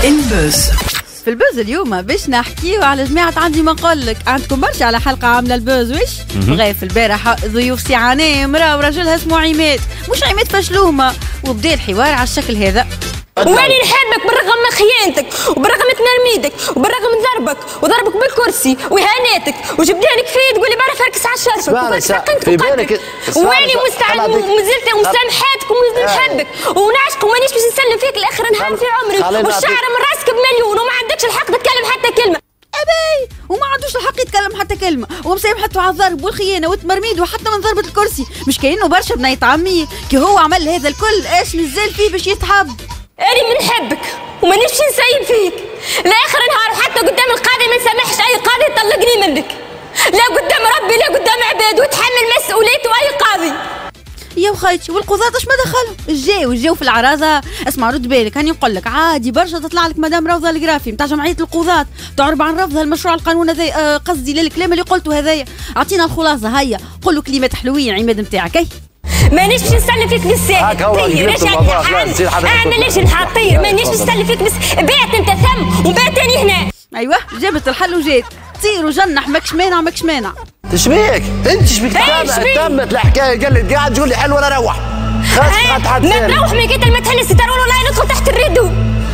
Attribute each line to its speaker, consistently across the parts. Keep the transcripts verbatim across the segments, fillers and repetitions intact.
Speaker 1: البوز.
Speaker 2: في البوز اليوم باش نحكيو على جماعة عندي ما نقولك، عندكم برشا على حلقة عاملة البوز وش؟ غايف البارح ضيوف سعانية مرا ورجلها اسمه عماد، مش عماد فشلومة، وبدا الحوار على الشكل هذا.
Speaker 3: واني نحبك بالرغم من خيانتك وبالرغم من تنرميدك وبالرغم من ضربك وضربك بالكرسي وإهاناتك وجبدانك فيه تقول لي بعرف فركس على الشرفك وقدك وقدك واني مستعد ومازلت ومسامحاتك ونحبك ونعشق ومانيش باش نسلم فيك لاخر نهار في عمري والشعر من راسك بمليون وما عندكش الحق تتكلم حتى كلمه.
Speaker 2: أبي وما عندوش الحق يتكلم حتى كلمة، ومسامحته على الضرب والخيانة والتمرميد وحتى من ضربة الكرسي، مش كأنه برشا بنية عمي كي هو عمل هذا الكل ايش نزل فيه باش يتحب.
Speaker 3: أنا بنحبك ومانيش نسيب فيك لاخر نهار وحتى قدام القاضي ما نسامحش اي قاضي يطلقني منك، لا قدام ربي لا قدام عباد وتحمل مسؤوليته اي قاضي.
Speaker 2: يا وخيتي والقضاة اش ما دخلهم؟ جاو جاو في العرازة. اسمع رد بالك هاني نقول لك عادي برشا تطلع لك مدام روضة القرافي نتاع جمعية القضاة تعرب عن رفضها المشروع القانون هذا. آه قصدي للكلام اللي قلته هذايا، اعطينا الخلاصة هيا، قول له كلمات حلوين عماد نتاعك. هي
Speaker 3: مانيش باش نسلم فيك بالساهل، طير ايش اعمل ايش نحطير، مانيش باش نسلم فيك بس بعت انت ثم وبعت ثاني هنا.
Speaker 2: ايوه جابت الحل وجات طير وجنح ماكش مانع ماكش مانع.
Speaker 4: تشبيك انت شبيك تمت الحكايه قال لي قاعد تقول لي حلوه انا روح خلاص
Speaker 3: ما نروح ما قلت ما تهنسي ترى والله ندخل تحت الريدو.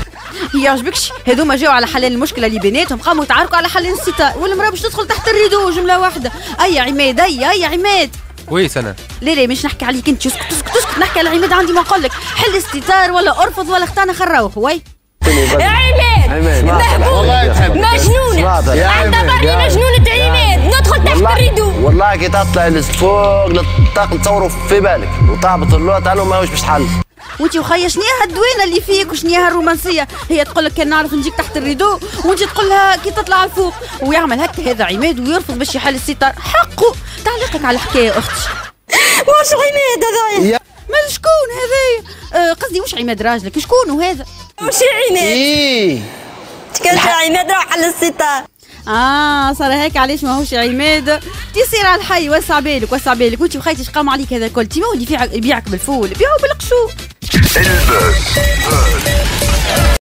Speaker 2: يعجبكش هذوما جاوا على حلال المشكله اللي بيناتهم، قاموا يتعاركوا على حل الستار والمراه باش تدخل تحت الريدو جمله واحده. اي عماد اي اي عماد
Speaker 5: وي سنة
Speaker 2: لا لا مش نحكي عليك انت، اسكت اسكت اسكت نحكي على عماد. عندي ما نقول لك حل الستار ولا ارفض ولا اختار نخروح. وي
Speaker 3: يا عماد مهبول مجنونه اعتبرني مجنونه عماد ندخل تحت الريدو.
Speaker 4: والله كي تطلع لفوق للطاق نتصوروا في بالك وطابط اللوط انا ماهوش باش حل.
Speaker 2: وانت وخيا شنيها الدوينه اللي فيك وشنيها الرومانسيه؟ هي تقول لك كان نعرف نجيك تحت الريدو وانت تقول لها كي تطلع الفوق، ويعمل هكا هذا عماد ويرفض باش يحل الستار. حقه تعليقك على الحكايه اختي.
Speaker 3: واش عماد هذايا؟
Speaker 2: ما شكون هذايا؟ آه قصدي وش عماد راجلك شكون هذا؟
Speaker 3: وش عماد؟
Speaker 4: ايه
Speaker 3: كان عماد راح على الستار.
Speaker 2: اه صار هيك علاش ماهوش عماد؟ تيصير على الحي وسع بالك وسع بالك وانت وخيتي اش قام عليك هذا الكل؟ تيما ولي يبيعك بالفول بيعوا بالقشور.